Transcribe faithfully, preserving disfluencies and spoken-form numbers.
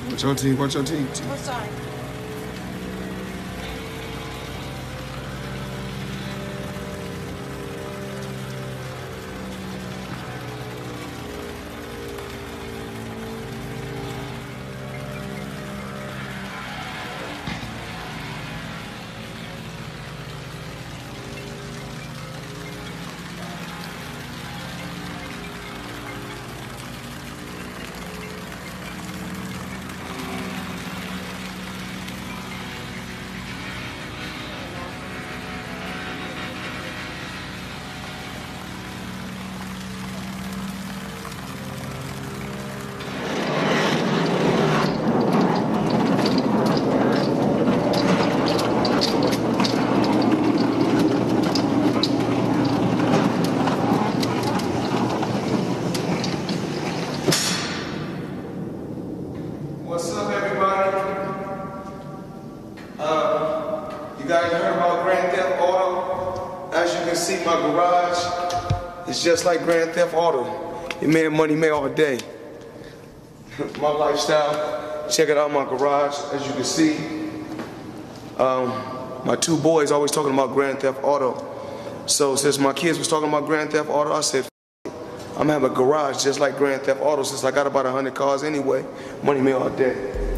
Watch your teeth, watch your teeth. Oh, sorry. What's up, everybody? Uh, you guys heard about Grand Theft Auto? As you can see, my garage is just like Grand Theft Auto. It made money made all day. My lifestyle. Check it out, my garage. As you can see, um, my two boys always talking about Grand Theft Auto. So since my kids was talking about Grand Theft Auto, I said, I'm gonna have a garage just like Grand Theft Auto since I got about a hundred cars anyway. Money made all day.